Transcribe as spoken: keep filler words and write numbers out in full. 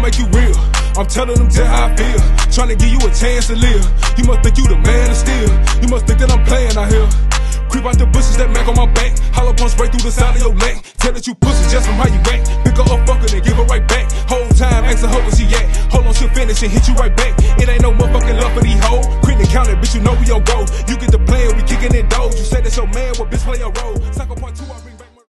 make you real. I'm telling them just how I feel. Tryna give you a chance to live. You must think you the man of steel. You must think that I'm playing out here. Creep out the bushes that Mac on my back. Hollow punch right through the side of your neck. Tell that you pussy just from how you act. Pick her up, fuck her, then give her right back. Whole time, asking her where she at. Hold on, she'll finish and hit you right back. It ain't no motherfucking love for these hoes. Quit and count it, bitch, you know we on go.